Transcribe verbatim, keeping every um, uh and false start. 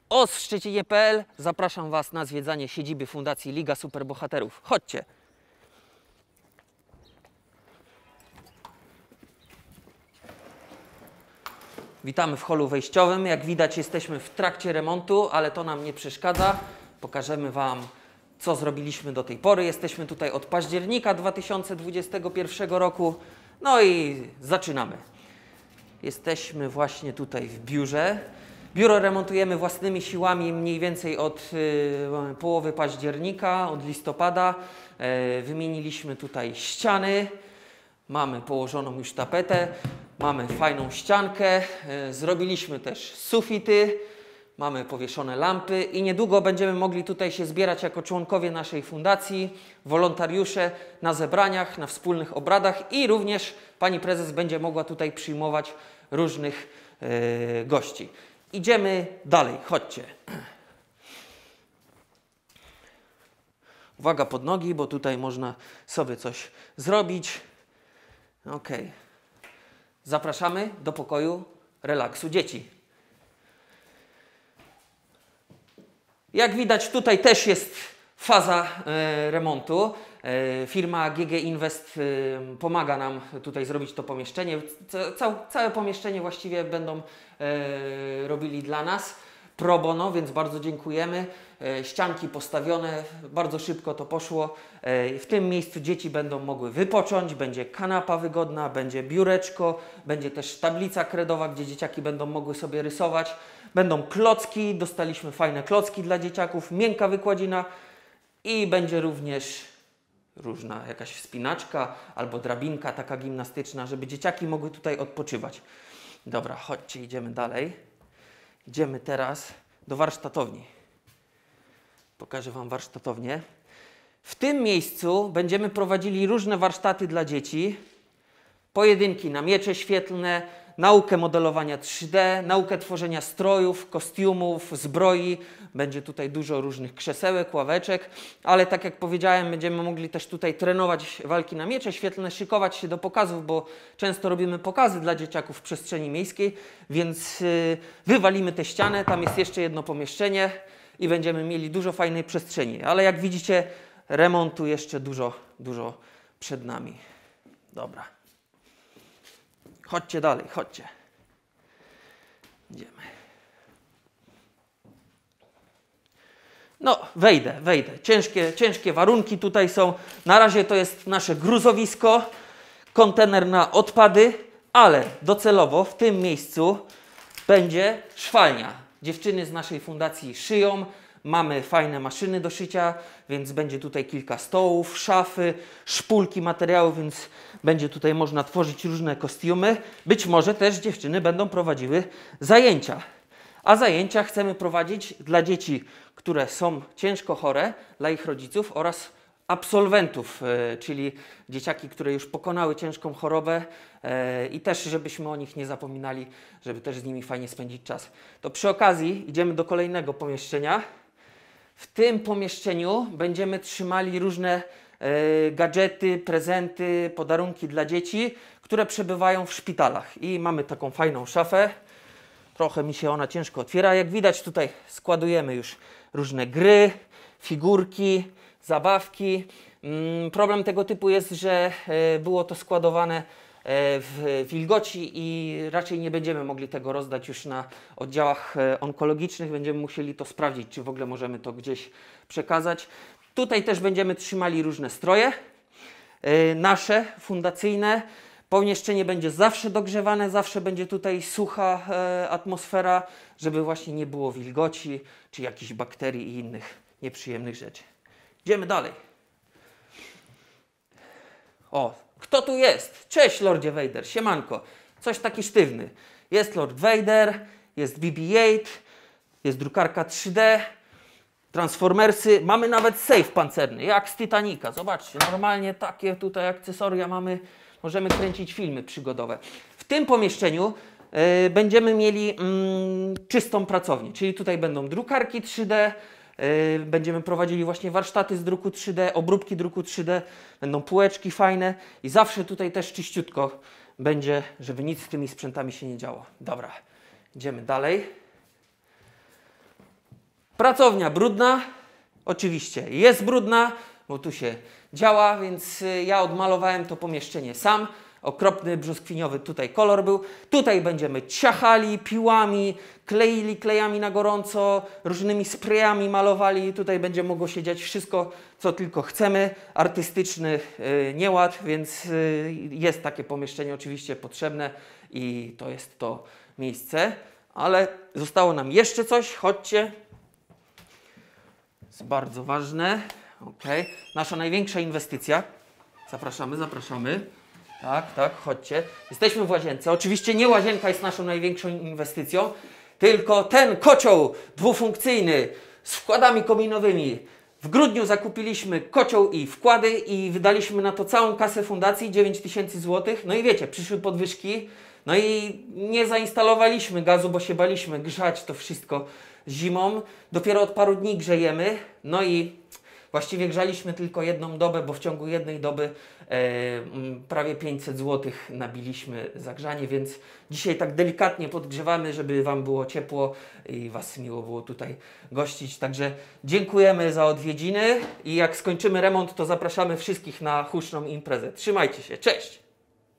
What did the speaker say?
O S w Szczecinie kropka p l zapraszam Was na zwiedzanie siedziby Fundacji Liga Superbohaterów. Chodźcie! Witamy w holu wejściowym. Jak widać, jesteśmy w trakcie remontu, ale to nam nie przeszkadza. Pokażemy Wam, co zrobiliśmy do tej pory. Jesteśmy tutaj od października dwa tysiące dwudziestego pierwszego roku. No i zaczynamy. Jesteśmy właśnie tutaj w biurze. Biuro remontujemy własnymi siłami mniej więcej od y, połowy października, od listopada. Y, wymieniliśmy tutaj ściany. Mamy położoną już tapetę. Mamy fajną ściankę. Y, zrobiliśmy też sufity. Mamy powieszone lampy i niedługo będziemy mogli tutaj się zbierać jako członkowie naszej fundacji, wolontariusze na zebraniach, na wspólnych obradach i również pani prezes będzie mogła tutaj przyjmować różnych yy, gości. Idziemy dalej, chodźcie. Uwaga pod nogi, bo tutaj można sobie coś zrobić. Ok. Zapraszamy do pokoju relaksu dzieci. Jak widać, tutaj też jest faza e, remontu. E, firma G G Invest e, pomaga nam tutaj zrobić to pomieszczenie. Ca całe pomieszczenie właściwie będą e, robili dla nas pro bono, więc bardzo dziękujemy. E, ścianki postawione, bardzo szybko to poszło. E, w tym miejscu dzieci będą mogły wypocząć, będzie kanapa wygodna, będzie biureczko, będzie też tablica kredowa, gdzie dzieciaki będą mogły sobie rysować. Będą klocki, dostaliśmy fajne klocki dla dzieciaków, miękka wykładzina i będzie również różna jakaś wspinaczka albo drabinka taka gimnastyczna, żeby dzieciaki mogły tutaj odpoczywać. Dobra, chodźcie, idziemy dalej. Idziemy teraz do warsztatowni. Pokażę Wam warsztatownię. W tym miejscu będziemy prowadzili różne warsztaty dla dzieci. Pojedynki na miecze świetlne, naukę modelowania trzy D, naukę tworzenia strojów, kostiumów, zbroi. Będzie tutaj dużo różnych krzesełek, ławeczek, ale tak jak powiedziałem, będziemy mogli też tutaj trenować walki na miecze świetlne, szykować się do pokazów, bo często robimy pokazy dla dzieciaków w przestrzeni miejskiej, więc yy, wywalimy tę ścianę, tam jest jeszcze jedno pomieszczenie i będziemy mieli dużo fajnej przestrzeni. Ale jak widzicie, remontu jeszcze dużo, dużo przed nami. Dobra. Chodźcie dalej, chodźcie. Idziemy. No, wejdę, wejdę. Ciężkie, ciężkie warunki tutaj są. Na razie to jest nasze gruzowisko, kontener na odpady, ale docelowo w tym miejscu będzie szwalnia. Dziewczyny z naszej fundacji szyją. Mamy fajne maszyny do szycia, więc będzie tutaj kilka stołów, szafy, szpulki materiałów, więc będzie tutaj można tworzyć różne kostiumy. Być może też dziewczyny będą prowadziły zajęcia. A zajęcia chcemy prowadzić dla dzieci, które są ciężko chore, dla ich rodziców oraz absolwentów, czyli dzieciaki, które już pokonały ciężką chorobę i też żebyśmy o nich nie zapominali, żeby też z nimi fajnie spędzić czas. To przy okazji idziemy do kolejnego pomieszczenia. W tym pomieszczeniu będziemy trzymali różne e, gadżety, prezenty, podarunki dla dzieci, które przebywają w szpitalach. I mamy taką fajną szafę. Trochę mi się ona ciężko otwiera. Jak widać, tutaj składujemy już różne gry, figurki, zabawki. Mm, problem tego typu jest, że e, było to składowane w wilgoci i raczej nie będziemy mogli tego rozdać już na oddziałach onkologicznych. Będziemy musieli to sprawdzić, czy w ogóle możemy to gdzieś przekazać. Tutaj też będziemy trzymali różne stroje, nasze, fundacyjne. Pomieszczenie będzie zawsze dogrzewane, zawsze będzie tutaj sucha atmosfera, żeby właśnie nie było wilgoci, czy jakichś bakterii i innych nieprzyjemnych rzeczy. Idziemy dalej. O, kto tu jest? Cześć, Lordzie Vader, siemanko. Coś taki sztywny. Jest Lord Vader, jest B B osiem, jest drukarka trzy D, Transformersy, mamy nawet safe pancerny, jak z Titanica. Zobaczcie, normalnie takie tutaj akcesoria mamy, możemy kręcić filmy przygodowe. W tym pomieszczeniu y, będziemy mieli mm, czystą pracownię, czyli tutaj będą drukarki trzy D, będziemy prowadzili właśnie warsztaty z druku trzy D, obróbki druku trzy D, będą półeczki fajne i zawsze tutaj też czyściutko będzie, żeby nic z tymi sprzętami się nie działo. Dobra, idziemy dalej. Pracownia brudna, oczywiście jest brudna, bo tu się działa, więc ja odmalowałem to pomieszczenie sam. Okropny, brzoskwiniowy tutaj kolor był. Tutaj będziemy ciachali piłami, kleili klejami na gorąco, różnymi sprayami malowali. Tutaj będzie mogło się dziać wszystko, co tylko chcemy. Artystyczny yy, nieład, więc yy, jest takie pomieszczenie oczywiście potrzebne i to jest to miejsce. Ale zostało nam jeszcze coś. Chodźcie. Jest bardzo ważne. Okay. Nasza największa inwestycja. Zapraszamy, zapraszamy. Tak, tak, chodźcie. Jesteśmy w łazience. Oczywiście nie łazienka jest naszą największą inwestycją, tylko ten kocioł dwufunkcyjny z wkładami kominowymi. W grudniu zakupiliśmy kocioł i wkłady i wydaliśmy na to całą kasę fundacji, dziewięć tysięcy złotych. No i wiecie, przyszły podwyżki, no i nie zainstalowaliśmy gazu, bo się baliśmy grzać to wszystko zimą. Dopiero od paru dni grzejemy, no i właściwie grzaliśmy tylko jedną dobę, bo w ciągu jednej doby e, prawie pięćset złotych nabiliśmy za grzanie, więc dzisiaj tak delikatnie podgrzewamy, żeby Wam było ciepło i Was miło było tutaj gościć. Także dziękujemy za odwiedziny i jak skończymy remont, to zapraszamy wszystkich na huczną imprezę. Trzymajcie się, cześć!